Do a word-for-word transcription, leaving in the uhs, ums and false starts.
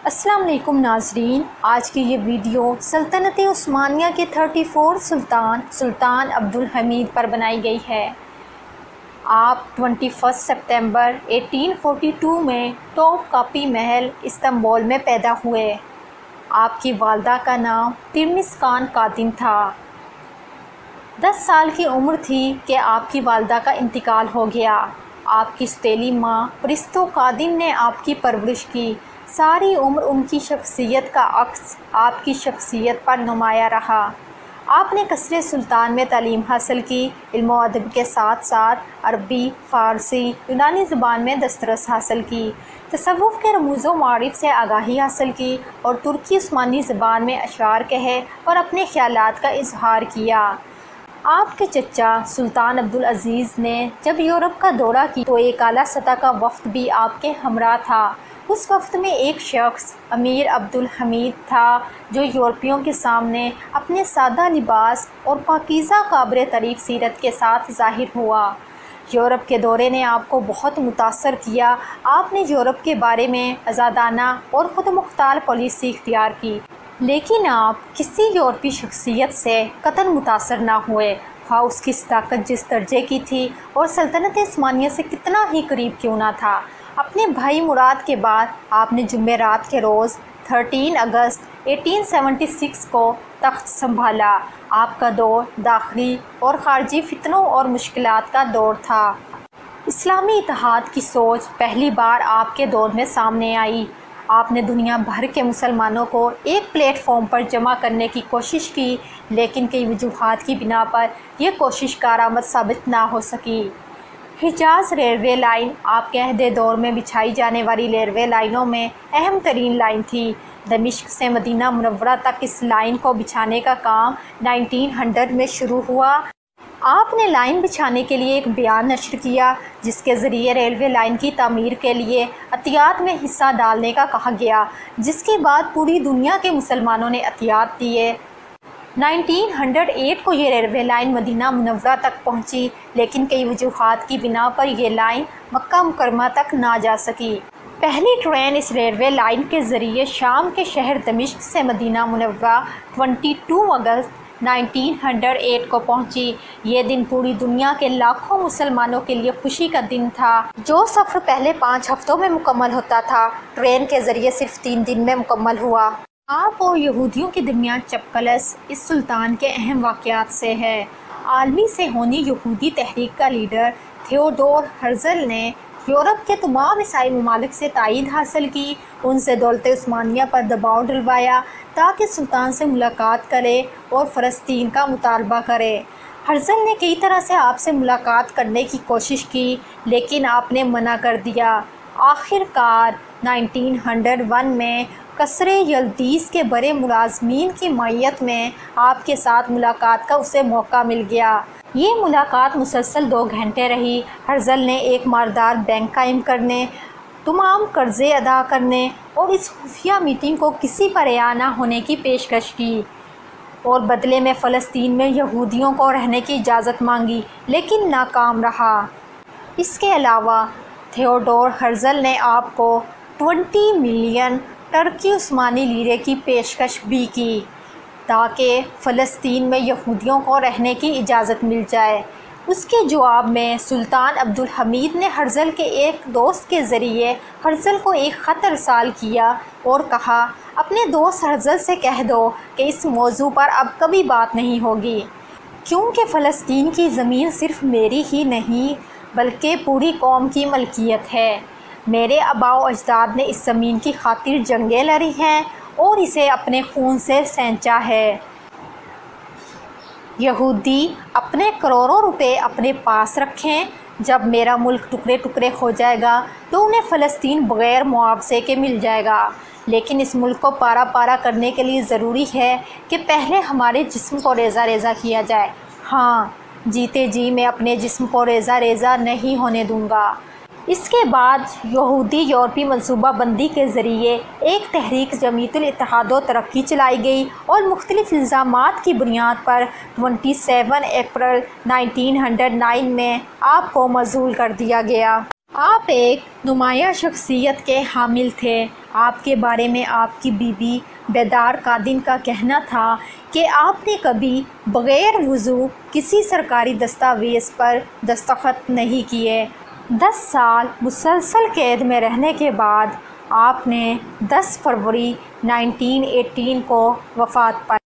السلام علیکم ناظرین، آج کی یہ ویڈیو سلطنت عثمانیہ کے تھرٹی فور سلطان سلطان عبدالحمید پر بنائی گئی ہے۔ آپ twenty first September eighteen forty two میں ٹوپ کاپی محل استنبول میں پیدا ہوئے۔ آپ کی والدہ کا نام ترمس خان قادم تھا۔ دس سال کی عمر تھی کہ آپ کی والدہ کا انتقال ہو گیا۔ آپ کی سوتیلی ماں پرستو قادم نے آپ کی پرورش کی۔ ساری عمر ان کی شخصیت کا عکس آپ کی شخصیت پر نمایاں رہا۔ آپ نے قصر سلطان میں تعلیم حاصل کی۔ علم و ادب کے ساتھ ساتھ عربی، فارسی، یونانی زبان میں دسترس حاصل کی۔ تصوف کے رموز و معارف سے آگاہی حاصل کی اور ترکی عثمانی زبان میں اشعار کہے اور اپنے خیالات کا اظہار کیا۔ آپ کے چچا سلطان عبدالعزیز نے جب یورپ کا دورہ کیا تو ایک اعلیٰ سطح کا وفد بھی آپ کے ہمراہ تھا۔ اس وفد میں ایک شخص امیر عبدالحمید تھا جو یورپیوں کے سامنے اپنے سادہ لباس اور پاکیزہ قابل تعریف سیرت کے ساتھ ظاہر ہوا۔ یورپ کے دورے نے آپ کو بہت متاثر کیا۔ آپ نے یورپ کے بارے میں آزادانہ اور خود مختار پالیسی اختیار کی، لیکن آپ کسی یورپی شخصیت سے قطعاً متاثر نہ ہوئے، خواہ اس کی صداقت جس درجے کی تھی اور سلطنت عثمانیہ سے کتنا ہی قریب کیوں نہ تھا۔ اپنے بھائی مراد کے بعد آپ نے جمعرات کے روز thirteen August eighteen seventy six کو تخت سنبھالا۔ آپ کا دور داخلی اور خارجی فتنوں اور مشکلات کا دور تھا۔ اسلامی اتحاد کی سوچ پہلی بار آپ کے دور میں سامنے آئی۔ آپ نے دنیا بھر کے مسلمانوں کو ایک پلیٹ فارم پر جمع کرنے کی کوشش کی، لیکن کئی وجوہات کی بنا پر یہ کوشش کارآمد ثابت نہ ہو سکی۔ حجاز ریلوے لائن آپ کے عہد دور میں بچھائی جانے والی ریلوے لائنوں میں اہم ترین لائن تھی۔ دمشق سے مدینہ منورہ تک اس لائن کو بچھانے کا کام نائنٹین ہنڈریڈ میں شروع ہوا۔ آپ نے لائن بچھانے کے لیے ایک بیان نشر کیا جس کے ذریعے ریلوے لائن کی تعمیر کے لیے عطیات میں حصہ ڈالنے کا کہا گیا، جس کے بعد پوری دنیا کے مسلمانوں نے عطیات دیے۔ نائنٹین ہنڈریڈ ایٹ کو یہ ریلوے لائن مدینہ منورہ تک پہنچی، لیکن کئی وجوہات کی بنا پر یہ لائن مکہ مکرمہ تک نہ جا سکی۔ پہلی ٹرین اس ریلوے لائن کے ذریعے شام کے شہر دمشق سے مدینہ منورہ twenty two August nineteen hundred eight کو پہنچی۔ یہ دن پوری دنیا کے لاکھوں مسلمانوں کے لیے خوشی کا دن تھا۔ جو سفر پہلے پانچ ہفتوں میں مکمل ہوتا تھا، ٹرین کے ذریعے صرف تین دن میں مکمل ہوا۔ آپ اور یہودیوں کے درمیان چپقلس اس سلطان کے اہم واقعات سے ہے۔ عالمی سے ہونی یہودی تحریک کا لیڈر تھیوڈور ہرزل نے یورپ کے تمام عیسائی ممالک سے تائید حاصل کی، ان سے دولت عثمانیہ پر دباؤ ڈلوایا تاکہ سلطان سے ملاقات کرے اور فلسطین کا مطالبہ کرے۔ ہرزل نے کئی طرح سے آپ سے ملاقات کرنے کی کوشش کی، لیکن آپ نے منع کر دیا۔ آخر کار نائنٹین ہنڈریڈ ون میں قصر یلدیز کے بڑے ملازمین کی معیت میں آپ کے ساتھ ملاقات کا اسے موقع مل گیا۔ یہ ملاقات مسلسل دو گھنٹے رہی۔ ہرزل نے ایک مالدار بینک قائم کرنے، تمام قرضے ادا کرنے اور اس خفیہ میٹنگ کو کسی پر رعایا نہ ہونے کی پیشکش کی اور بدلے میں فلسطین میں یہودیوں کو رہنے کی اجازت مانگی، لیکن ناکام رہا۔ اس کے علاوہ تھیوڈور ہرزل نے آپ کو ٹوئنٹی ملین ترکی عثمانی لیرے کی پیشکش بھی کی تاکہ فلسطین میں یہودیوں کو رہنے کی اجازت مل جائے۔ اس کے جواب میں سلطان عبدالحمید نے ہرزل کے ایک دوست کے ذریعے ہرزل کو ایک خط ارسال کیا اور کہا، اپنے دوست ہرزل سے کہہ دو کہ اس موضوع پر اب کبھی بات نہیں ہوگی، کیونکہ فلسطین کی زمین صرف میری ہی نہیں بلکہ پوری قوم کی ملکیت ہے۔ میرے آباء و اجداد نے اس زمین کی خاطر جنگیں لڑی ہیں اور اسے اپنے خون سے سینچا ہے۔ یہودی اپنے کروڑوں روپے اپنے پاس رکھیں، جب میرا ملک ٹکڑے ٹکڑے ہو جائے گا تو انہیں فلسطین بغیر معاوضے کے مل جائے گا، لیکن اس ملک کو پارا پارا کرنے کے لیے ضروری ہے کہ پہلے ہمارے جسم کو ریزہ ریزہ کیا جائے۔ ہاں، جیتے جی میں اپنے جسم کو ریزہ ریزہ نہیں ہونے دوں گا۔ اس کے بعد یہودی یورپی منصوبہ بندی کے ذریعے ایک تحریک جمعیت الاتحاد و ترقی چلائی گئی اور مختلف الزامات کی بنیاد پر twenty seven April nineteen hundred nine میں آپ کو معزول کر دیا گیا۔ آپ ایک نمایاں شخصیت کے حامل تھے۔ آپ کے بارے میں آپ کی بیوی بیدار قادن کا کہنا تھا کہ آپ نے کبھی بغیر وضو کسی سرکاری دستاویز پر دستخط نہیں کیے۔ دس سال مسلسل قید میں رہنے کے بعد آپ نے دس فروری انیس سو اٹھارہ کو وفات پائی۔